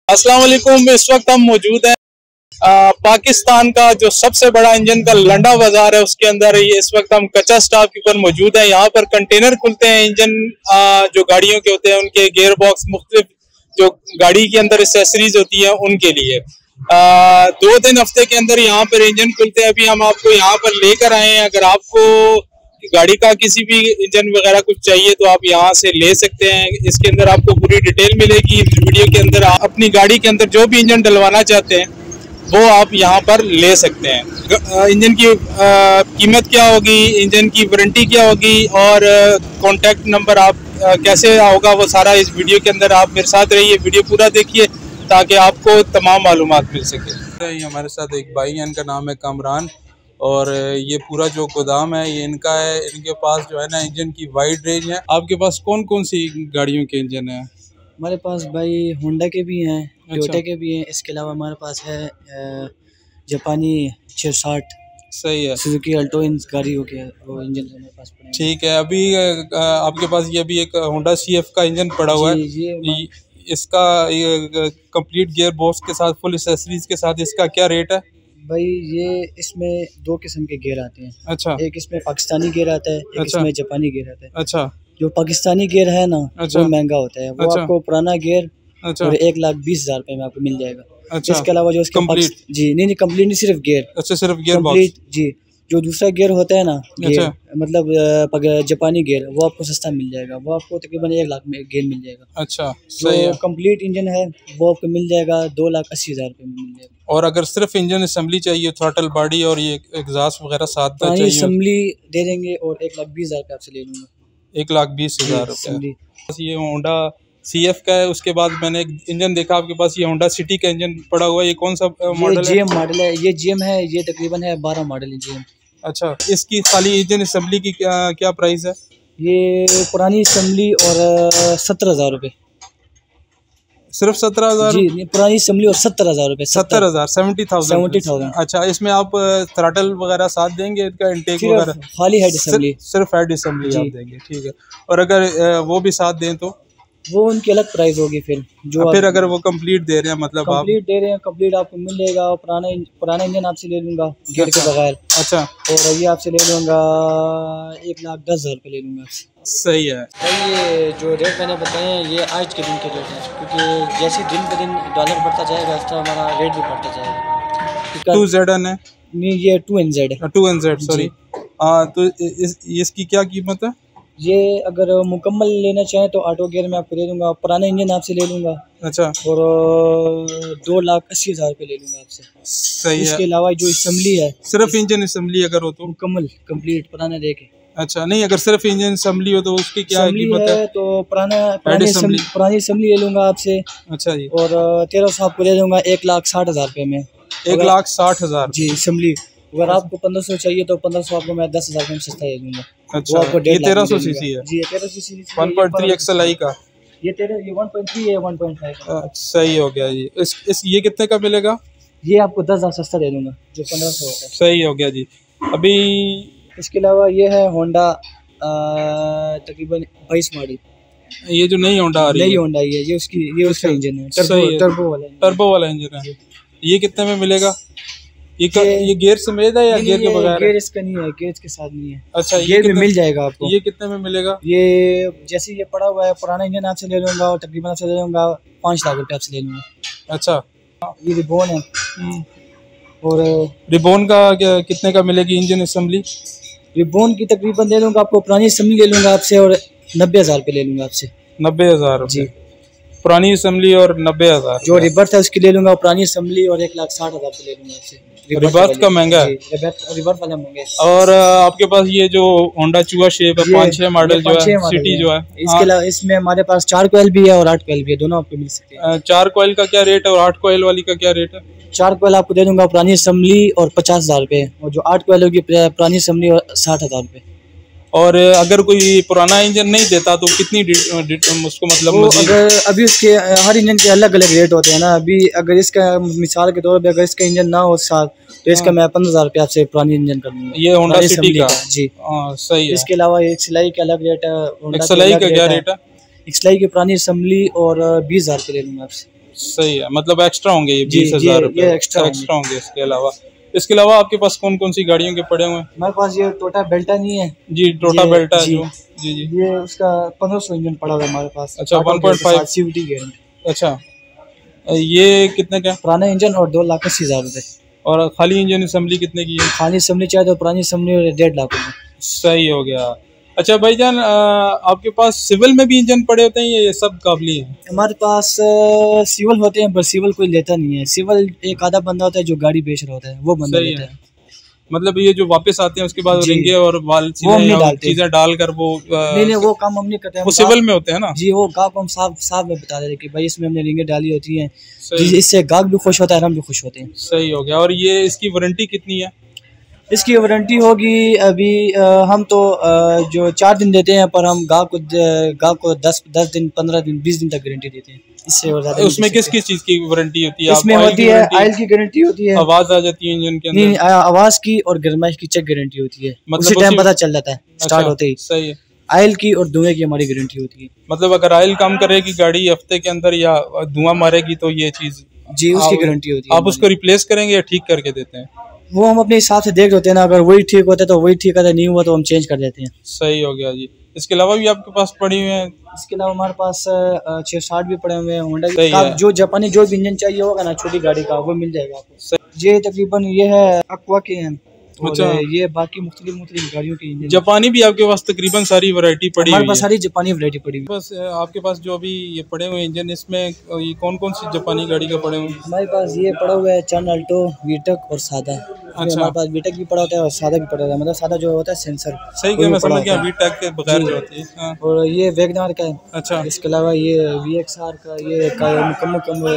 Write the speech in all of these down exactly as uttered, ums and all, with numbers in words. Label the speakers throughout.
Speaker 1: अस्सलाम वालेकुम। इस वक्त हम मौजूद हैं आ, पाकिस्तान का जो सबसे बड़ा इंजन का लंडा बाजार है, उसके अंदर ये इस वक्त हम कच्चा स्टॉप के ऊपर मौजूद हैं। यहाँ पर कंटेनर खुलते हैं इंजन आ, जो गाड़ियों के होते हैं, उनके गियर बॉक्स, मुख्तलिफ जो गाड़ी के अंदर एक्सेसरीज होती है उनके लिए। आ, दो तीन हफ्ते के अंदर यहाँ पर इंजन खुलते हैं। अभी हम आपको यहाँ पर लेकर आए हैं। अगर आपको गाड़ी का किसी भी इंजन वगैरह कुछ चाहिए तो आप यहाँ से ले सकते हैं। इसके अंदर आपको पूरी डिटेल मिलेगी इस वीडियो के अंदर। आप अपनी गाड़ी के अंदर जो भी इंजन डलवाना चाहते हैं वो आप यहाँ पर ले सकते हैं। इंजन की कीमत क्या होगी, इंजन की वारंटी क्या होगी और कॉन्टैक्ट नंबर आप आ, कैसे होगा, वो सारा इस वीडियो के अंदर आप मेरे साथ रहिए, वीडियो पूरा देखिए ताकि आपको तमाम मालूमात मिल सके। हमारे साथ एक भाई है, इनका नाम है कामरान, और ये पूरा जो गोदाम है ये इनका है। इनके पास जो है ना इंजन की वाइड रेंज है। आपके पास कौन कौन सी गाड़ियों के इंजन है?
Speaker 2: हमारे पास भाई होंडा के भी हैं, टोयोटा के भी हैं। इसके अलावा हमारे पास है जापानी छः साठ, सही है, सुजुकी अल्टो गाड़ी हो गया, वो इंजन हमारे पास पड़े। ठीक है,
Speaker 1: अभी आपके पास ये भी एक होंडा सी एफ का इंजन पड़ा हुआ है। ये इसका कंप्लीट गियर बॉक्स के साथ, फुल एक्सेसरीज के साथ, इसका क्या रेट है?
Speaker 2: भाई ये इसमें दो किस्म के गियर आते हैं।
Speaker 1: अच्छा।
Speaker 2: एक इसमें पाकिस्तानी गियर आता है, एक
Speaker 1: अच्छा।
Speaker 2: इसमें जापानी गियर आता है।
Speaker 1: अच्छा।
Speaker 2: जो पाकिस्तानी गियर है ना,
Speaker 1: अच्छा।
Speaker 2: वो महंगा होता है। वो अच्छा। आपको पुराना गियर
Speaker 1: अच्छा।
Speaker 2: और एक लाख बीस हजार रुपए में आपको मिल जाएगा।
Speaker 1: अच्छा।
Speaker 2: इसके अलावा जो इसका
Speaker 1: कंप्लीट,
Speaker 2: जी नहीं नहीं कंप्लीट नहीं, सिर्फ गियर।
Speaker 1: अच्छा, सिर्फ गियर बॉक्स
Speaker 2: जी। जो दूसरा गियर होता है ना, गियर
Speaker 1: अच्छा।
Speaker 2: मतलब जापानी गियर, वो आपको सस्ता मिल जाएगा। वो आपको तकरीबन एक लाख में गियर मिल जाएगा।
Speaker 1: अच्छा,
Speaker 2: जो कंप्लीट इंजन है वो आपको मिल जाएगा दो लाख अस्सी हजार रुपए में मिल जाएगा।
Speaker 1: और अगर सिर्फ इंजन असेंबली चाहिए, थ्रॉटल बॉडी और ये एग्जॉस्ट वगैरह साथ चाहिए,
Speaker 2: असेंबली दे देंगे और एक लाख बीस हजार रुपये आपसे ले लूँगा।
Speaker 1: एक लाख बीस हजार रुपये। ये होंडा सी एफ का है। उसके बाद मैंने एक इंजन देखा आपके पास, ये होंडा सिटी का इंजन पड़ा हुआ है। ये कौन सा मॉडल है?
Speaker 2: जीएम मॉडल है। ये जीएम है, ये तकरीबन है बारह मॉडल है जीएम।
Speaker 1: अच्छा, इसकी खाली इंजन असेंबली की क्या क्या प्राइस है?
Speaker 2: ये पुरानी असेंबली और सत्तर हजार रुपये।
Speaker 1: सिर्फ सत्रह हजार?
Speaker 2: जी, पुरानी असेंबली और सत्तर हजार रुपये।
Speaker 1: सत्तर हजार सेवेंटी थाउजेंड
Speaker 2: सेवेंटी थाउजेंड
Speaker 1: अच्छा, इसमें आप थ्रॉटल वगैरह साथ देंगे, इनका इंटेक वगैरह?
Speaker 2: खाली हेड असेंबली,
Speaker 1: सिर्फ हेड असेंबली आप देंगे, ठीक है। और अगर वो भी साथ दें तो
Speaker 2: वो उनकी अलग प्राइस होगी। फिर जो
Speaker 1: फिर अगर वो कंप्लीट दे रहे हैं, मतलब
Speaker 2: कंप्लीट दे रहे हैं, कंप्लीट आपको मिल जाएगा। पुराना पुराना इंजन आपसे ले लूँगा गियर के बगैर।
Speaker 1: अच्छा।
Speaker 2: और ये आपसे ले लूँगा एक लाख दस हज़ार रुपये ले लूँगा आपसे।
Speaker 1: सही है
Speaker 2: भाई। ये जो रेट मैंने बताए हैं ये आज के दिन के रेट हैं, क्योंकि जैसे दिन पे दिन डॉलर बढ़ता जाएगा इस तरह हमारा रेट भी बढ़ता जाएगा।
Speaker 1: टू जेड एन है?
Speaker 2: नहीं, ये टू एन जेड है।
Speaker 1: Two N Z sorry. हाँ, तो इस, इसकी क्या कीमत है?
Speaker 2: ये अगर मुकम्मल लेना चाहें तो ऑटो गियर में आपको दे दूंगा, पुराना इंजन आपसे ले लूँगा।
Speaker 1: अच्छा।
Speaker 2: और दो लाख अस्सी हज़ार रुपये ले लूँगा आपसे।
Speaker 1: सही है।
Speaker 2: इसके अलावा जो असेंबली है,
Speaker 1: सिर्फ इंजन असेंबली अगर हो तो
Speaker 2: मुकम्मल कंप्लीट पुराना देके।
Speaker 1: अच्छा, नहीं अगर सिर्फ इंजन असेंबली हो तो उसकी क्या कीमत है?
Speaker 2: तो पुराना पुरानी असेंबली पुरानी असेंबली ले लूँगा आपसे।
Speaker 1: अच्छा जी।
Speaker 2: और तेरह सौ आपको दे दूँगा एक लाख साठ हज़ार रुपये में।
Speaker 1: एक लाख साठ हज़ार
Speaker 2: जी असेंबली। अगर आपको पंद्रह सौ चाहिए तो पंद्रह सौ आपको मैं दस हज़ार में सस्ता दे दूँगा।
Speaker 1: अच्छा, ये तेरह सौ सीसी है?
Speaker 2: जी, तेरह सौ CC
Speaker 1: one point three axle I का।
Speaker 2: ये तेरह ये वन पॉइंट थ्री है, वन पॉइंट फाइव।
Speaker 1: सही हो गया जी। इस, इस ये कितने का मिलेगा?
Speaker 2: ये आपको दस हज़ार सस्ता दे दूँगा, जो पंद्रह सौ होता है।
Speaker 1: सही हो गया जी। अभी
Speaker 2: इसके अलावा ये है होंडा तकरीबन बाईस मॉडल।
Speaker 1: ये जो नई होंडा आ रही है?
Speaker 2: नई होंडा ये ये उसकी ये उसका इंजन है,
Speaker 1: टर्बो
Speaker 2: टर्बो वाला
Speaker 1: टर्बो वाला इंजन है। ये कितने में मिलेगा? ये ये, ये गियर समेत है या गियर के बगैर?
Speaker 2: गियर इसका नहीं है, गियर के साथ नहीं है।
Speaker 1: अच्छा,
Speaker 2: ये भी मिल जाएगा आपको।
Speaker 1: ये कितने में मिलेगा?
Speaker 2: ये जैसे ये पड़ा हुआ है, पुराना इंजन आपसे ले लूँगा और तकरीबन आपसे ले लूँगा पाँच लाख रुपये आपसे ले लूँगा।
Speaker 1: अच्छा।
Speaker 2: ये रिबोन है। और
Speaker 1: रिबोन का क्या कितने का मिलेगी इंजन असेंबली?
Speaker 2: रिबोन की तकरीबन ले लूँगा आपको, पुरानी असेंबली ले लूँगा आपसे और नब्बे हज़ार रुपये ले लूँगा आपसे।
Speaker 1: नब्बे हज़ार जी, पुरानी असेंबली और नब्बे हज़ार।
Speaker 2: जो रिबर्थ है उसकी ले लूँगा, पुरानी असेंबली और एक लाख साठ हज़ार रुपये ले लूँगा आपसे।
Speaker 1: रिबर्थ का महंगा है?
Speaker 2: रिबर्थ वाला महंगा है।
Speaker 1: और आपके पास ये जो होंडा चूहा शेप है, पाँच छह मॉडल जो है, सिटी जो है,
Speaker 2: इसके अलावा इसमें हमारे पास चार कोयल भी है और आठ कोयल भी है, दोनों आपको मिल सकते हैं।
Speaker 1: चार कोयल का क्या रेट है और आठ कोयल वाली का क्या रेट है?
Speaker 2: चार कोयल आपको दे दूंगा पुरानी असेंबली और पचास हज़ार रुपये, और जो आठ कोयल होगी पुरानी असेंबली और साठ हज़ार रुपये।
Speaker 1: और अगर कोई पुराना इंजन नहीं देता तो कितनी उसको मतलब
Speaker 2: अगर अभी उसके हर इंजन के अलग अलग रेट होते हैं ना। अभी अगर इसका मिसाल के तौर पे अगर इसका इंजन ना हो साथ तो इसका मैं पंद्रह हज़ार रुपये आपसे पुरानी इंजन कर दूंगा।
Speaker 1: ये होंडा सिटी का?
Speaker 2: जी
Speaker 1: आ, सही है।
Speaker 2: इसके अलावा एक सिलाई का अलग रेट है।
Speaker 1: सिलाई का क्या रेट है?
Speaker 2: सिलाई की पुरानी असेंबली और बीस हज़ार रुपये ले लूँगा आपसे।
Speaker 1: सही है, मतलब एक्स्ट्रा होंगे ये बीस हजार रुपए एक्स्ट्रा एक्स्ट्रा होंगे। इसके अलावा इसके अलावा आपके पास कौन कौन सी गाड़ियों के पड़े हुए हैं?
Speaker 2: हमारे पास ये टोटा बेल्टा नहीं है
Speaker 1: जी, टोटा बेल्टा जी,
Speaker 2: जी जी ये उसका पंद्रह सौ इंजन पड़ा हुआ है हमारे पास।
Speaker 1: अच्छा, one point five
Speaker 2: CVT guarantee.
Speaker 1: अच्छा, ये कितने का?
Speaker 2: पुराना इंजन और दो लाख अस्सी हजार रुपए।
Speaker 1: और खाली इंजन असेंबली कितने की है?
Speaker 2: खाली असेंबली चाहिए तो पुरानी असेंबली डेढ़ लाख रुपए।
Speaker 1: सही हो गया। अच्छा भाईजान, आपके पास सिविल में भी इंजन पड़े होते हैं ये सब काबली है?
Speaker 2: हमारे पास सिविल होते हैं पर सिविल कोई लेता नहीं है। सिविल एक आधा बंदा होता है जो गाड़ी बेच रहा होता है, वो बंदा लेता है। मतलब
Speaker 1: ये जो वापस आते हैं उसके बाद रिंगे और वाल चीजें डालकर वो
Speaker 2: नहीं नहीं वो काम हम नहीं करते हैं,
Speaker 1: वो सिविल में होते हैं ना
Speaker 2: जी। वो गाहक को हम साफ साफ में बता देते कि भाई इसमें हमने रिंगे डाली होती हैं, इससे गाहक भी खुश होता है, हम भी खुश होते हैं।
Speaker 1: सही हो गया। और ये इसकी वारंटी कितनी है?
Speaker 2: इसकी वारंटी होगी अभी आ, हम तो आ, जो चार दिन देते हैं, पर हम गाहक को गाहक को दस दस दिन पंद्रह दिन बीस दिन तक गारंटी देते हैं। इससे और ज्यादा
Speaker 1: उसमें किस किस चीज की वारंटी होती है?
Speaker 2: इसमें होती है ऑयल की गारंटी होती है,
Speaker 1: आवाज आ जाती है इंजन के अंदर?
Speaker 2: नहीं, आवाज की और गर्माइश की चेक गारंटी होती है, मतलब उसी टाइम पता चल जाता है स्टार्ट होते ही।
Speaker 1: सही है।
Speaker 2: ऑयल की और धुएं की हमारी गारंटी होती है।
Speaker 1: मतलब अगर ऑयल कम करेगी गाड़ी हफ्ते के अंदर या धुआं मारेगी तो ये चीज
Speaker 2: जी उसकी गारंटी होती है।
Speaker 1: आप उसको रिप्लेस करेंगे या ठीक करके देते हैं?
Speaker 2: वो हम अपने हिसाब से देख लेते हैं ना, अगर वही ठीक होता है तो वही ठीक होता है, नहीं हुआ तो हम चेंज कर देते हैं।
Speaker 1: सही हो गया जी। इसके अलावा भी आपके पास पड़ी हुई हैं?
Speaker 2: इसके अलावा हमारे पास छह साठ भी पड़े हुए हैं होंडा का, जो जापानी जो भी इंजन चाहिए होगा ना छोटी गाड़ी का वो मिल जाएगा आपको। ये तकरीबन ये है अक्वा के हैं। अच्छा, ये बाकी मुख्तलिफ मुख्तलिफ गाड़ियों की इंजन।
Speaker 1: जापानी भी आपके पास तकरीबन सारी वैरायटी पड़ी
Speaker 2: हमारे पास सारी जापानी वैरायटी पड़ी हुई।
Speaker 1: बस आपके पास जो अभी ये पड़े हुए इंजन, इसमें ये कौन कौन सी जापानी गाड़ी का पड़े हुए?
Speaker 2: हमारे पास ये पड़ा हुआ है चन अल्टो, वीटेक और सादा। अच्छा, हमारे पास वीटेक भी पड़ा होता है और सादा भी पड़ा होता है। मतलब सादा जो होता है सेंसर।
Speaker 1: सही है, मैं समझ गया, वीटेक के बगैर जो होती है।
Speaker 2: और ये वैगनार का है।
Speaker 1: अच्छा,
Speaker 2: इसके अलावा ये वी एक्स आर का, ये कम कम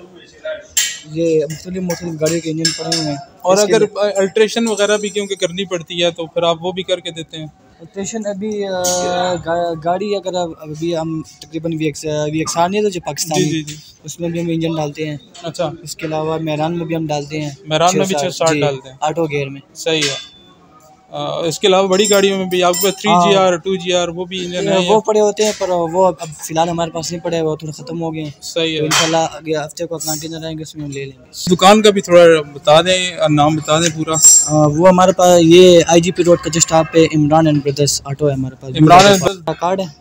Speaker 2: ये मुख्तलिफ मुख्तलिफ गाड़ियों के इंजन पड़े हुए हैं।
Speaker 1: और अगर अल्ट्रेशन वगैरह भी क्योंकि करनी पड़ती है तो फिर आप वो भी करके देते हैं?
Speaker 2: अल्ट्रेशन अभी गा, गाड़ी अगर अभी हम तकरीबन V X V X R नहीं है तो जो पाकिस्तानी, जी, जी, जी। उसमें भी हम इंजन डालते हैं।
Speaker 1: अच्छा,
Speaker 2: इसके अलावा मेहरान में भी हम डालते हैं।
Speaker 1: मेहरान में भी छह साठ डालते हैं
Speaker 2: ऑटो गियर में।
Speaker 1: सही है। आ, इसके अलावा बड़ी गाड़ियों में भी आपके three G R two G R वो भी इंजन है?
Speaker 2: वो पड़े होते हैं पर वो अब फिलहाल हमारे पास नहीं पड़े, वो थोड़ा खत्म हो गए।
Speaker 1: सही है।
Speaker 2: तो इंशाल्लाह अगले हफ्ते को कंटेनर आएंगे उसमें हम ले लेंगे।
Speaker 1: दुकान का भी थोड़ा बता दें, नाम बता दें पूरा।
Speaker 2: आ, वो हमारे पास ये आईजीपी रोड का जस्ट स्टॉप पे इमरान एंड ब्रदर्स ऑटो है हमारे पास।
Speaker 1: इमरान एंड ब्रदर्स
Speaker 2: कार्ड है,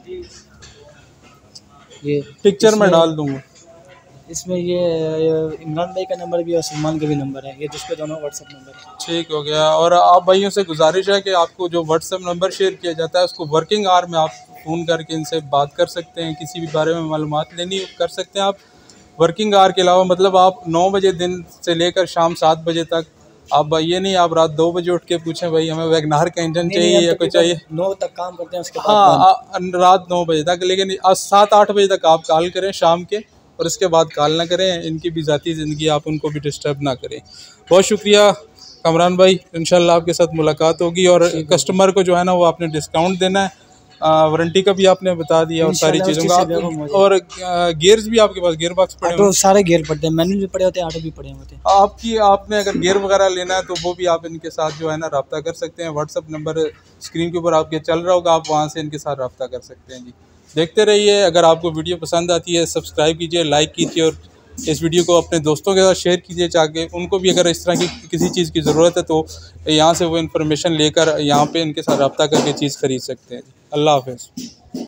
Speaker 2: ये
Speaker 1: पिक्चर में डाल दूंगा।
Speaker 2: इसमें ये इमरान भाई का नंबर भी है और सलमान का भी नंबर है, ये जिसपे दोनों व्हाट्सएप नंबर है।
Speaker 1: ठीक हो गया। और आप भाइयों से गुजारिश है कि आपको जो व्हाट्सएप नंबर शेयर किया जाता है उसको वर्किंग आवर में आप फ़ोन करके इनसे बात कर सकते हैं, किसी भी बारे में मालूमात लेनी कर सकते हैं आप वर्किंग आवर के अलावा। मतलब आप नौ बजे दिन से लेकर शाम सात बजे तक, आप ये नहीं आप रात दो बजे उठ के पूछें भाई हमें वैगनार का इंजन चाहिए या कुछ चाहिए।
Speaker 2: नौ तक काम करते हैं उसके बाद।
Speaker 1: हाँ, रात नौ बजे तक, लेकिन आज सात आठ बजे तक आप कॉल करें शाम के, और इसके बाद कॉल ना करें। इनकी भी ज़ाती ज़िंदगी, आप उनको भी डिस्टर्ब ना करें। बहुत शुक्रिया कमरान भाई, इंशाल्लाह आपके साथ मुलाकात होगी। और कस्टमर को जो है ना वो आपने डिस्काउंट देना है, वारंटी का भी आपने बता दिया और सारी चीज़ों का। और गियर्स भी आपके पास, गियर बॉक्स पड़े
Speaker 2: तो सारे गियर पड़ते हैं, मैनुअल भी पड़े होते हैं, ऑटो भी पड़े होते हैं।
Speaker 1: आपकी आपने अगर गियर वगैरह लेना है तो वो भी आप इनके साथ जो है ना रब्ता कर सकते हैं। व्हाट्सअप नंबर स्क्रीन के ऊपर आपके चल रहा होगा, आप वहाँ से इनके साथ रब्ता कर सकते हैं जी। देखते रहिए। अगर आपको वीडियो पसंद आती है सब्सक्राइब कीजिए, लाइक कीजिए और इस वीडियो को अपने दोस्तों के साथ शेयर कीजिए, ताकि उनको भी अगर इस तरह की किसी चीज़ की ज़रूरत है तो यहाँ से वो इन्फॉर्मेशन लेकर यहाँ पे इनके साथ रब्ता करके चीज़ खरीद सकते हैं। अल्लाह हाफ़िज़।